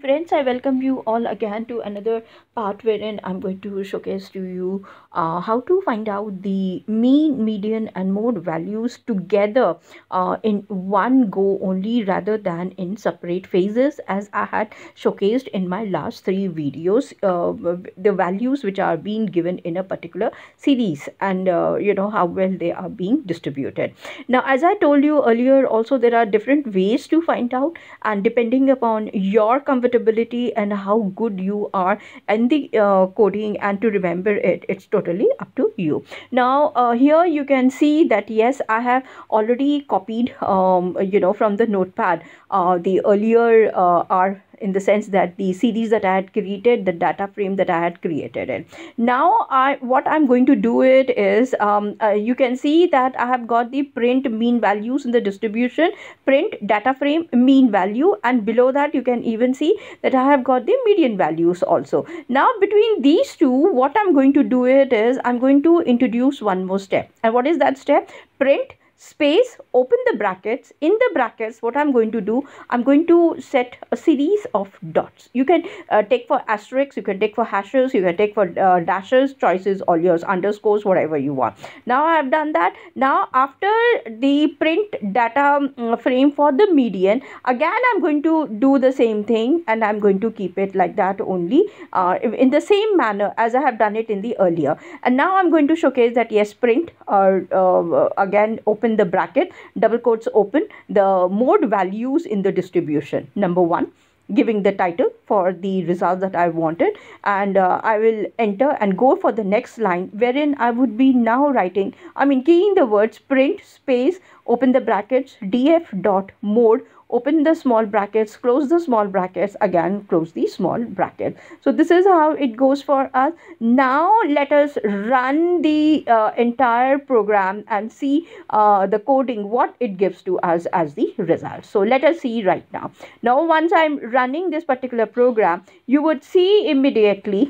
friends, I welcome you all again to another part wherein I'm going to showcase to you how to find out the mean, median and mode values together in one go only rather than in separate phases, as I had showcased in my last three videos, the values which are being given in a particular series, and how well they are being distributed. Now, as I told you earlier, also there are different ways to find out, and depending upon your comfortability and how good you are in the coding and to remember it, it's totally up to you. Now here you can see that yes, I have already copied from the notepad the earlier are, in the sense that the series that I had created, the data frame that I had created it. Now what I'm going to do it is, you can see that I have got the print mean values in the distribution, print data frame mean value, and below that you can even see that I have got the median values also. Now between these two, what I'm going to do it is, I'm going to introduce one more step. And what is that step? Print space, open the brackets. In the brackets, what I'm going to do, I'm going to set a series of dots. You can take for asterisks, you can take for hashes, you can take for dashes, choices all yours, underscores, whatever you want. Now I have done that. Now after the print data frame for the median, again I'm going to do the same thing, and I'm going to keep it like that only, in the same manner as I have done it in the earlier. And now I'm going to showcase that yes, print again, open the bracket, double quotes open, the mode values in the distribution, number 1, giving the title for the results that I wanted, and I will enter and go for the next line, wherein I would be now writing, keying the words print space, open the brackets, df dot mode, open the small brackets, close the small brackets, again close the small bracket. So this is how it goes for us. Now let us run the entire program and see the coding, what it gives to us as the result. So let us see right now. Now once I'm running this particular program, you would see immediately.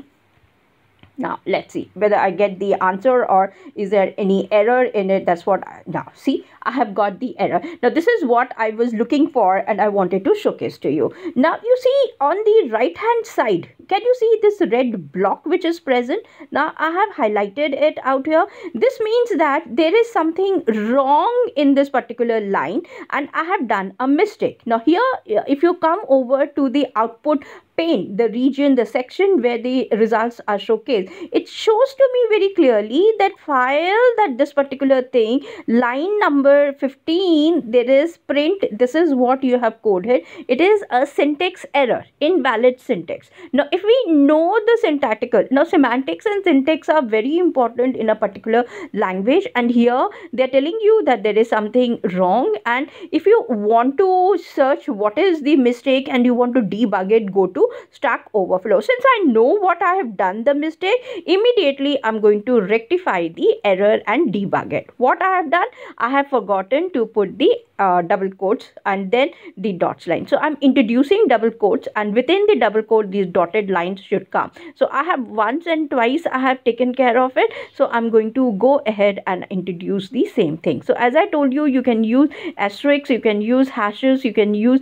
Now let's see whether I get the answer or is there any error in it. That's what now see, I have got the error. Now this is what I was looking for and I wanted to showcase to you. Now you see on the right hand side, can you see this red block which is present? Now I have highlighted it out here. This means that there is something wrong in this particular line and I have done a mistake. Now here, if you come over to the output pane, the region, the section where the results are showcased, it shows to me very clearly that file, that this particular thing, line number 15, there is print, this is what you have coded. It is a syntax error, invalid syntax. Now if we know the syntactical, now semantics and syntax are very important in a particular language, and here they're telling you that there is something wrong, and if you want to search what is the mistake and you want to debug it, go to Stack Overflow. Since I know what I have done the mistake, immediately I'm going to rectify the error and debug it. What I have done, I have forgotten to put the double quotes and then the dots line. So I'm introducing double quotes, and within the double quote these dotted lines should come. So I have once and twice I have taken care of it. So I'm going to go ahead and introduce the same thing. So as I told you, you can use asterisks, you can use hashes, you can use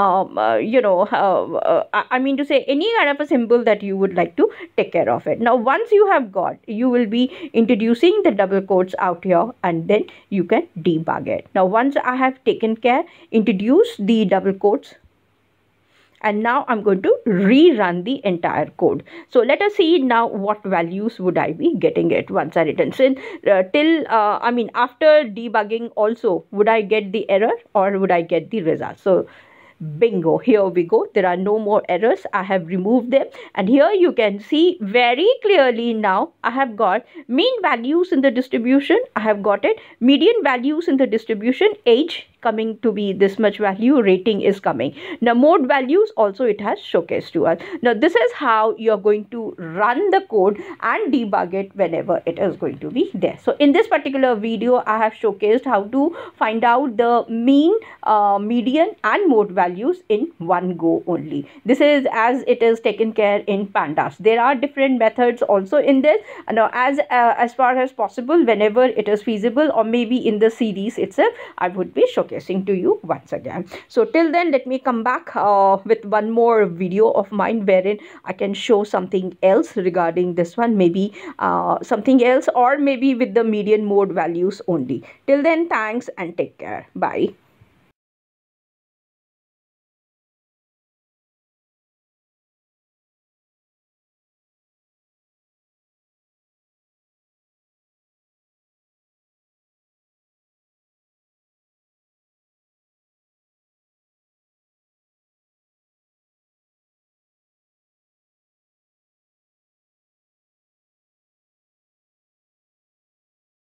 to say any kind of a symbol that you would like to take care of it. Now once you have got, you will be introducing the double quotes out here, and then you can debug it. Now once I have taken care, introduce the double quotes, and now I'm going to rerun the entire code. So let us see now what values would I be getting it once I return. So after debugging also, would I get the error or would I get the result? So bingo, here we go. There are no more errors. I have removed them, and here you can see very clearly now I have got mean values in the distribution. I have got it. Median values in the distribution, age coming to be this much value, rating is coming. Now mode values also it has showcased to us. Now this is how you're going to run the code and debug it whenever it is going to be there. So in this particular video, I have showcased how to find out the mean, median and mode values in one go only. This is as it is taken care in pandas. There are different methods also in this. Now as far as possible, whenever it is feasible, or maybe in the series itself, I would be showcasing showcasing to you once again. So till then, let me come back with one more video of mine wherein I can show something else regarding this one, maybe something else, or maybe with the median mode values only. Till then, thanks and take care. Bye.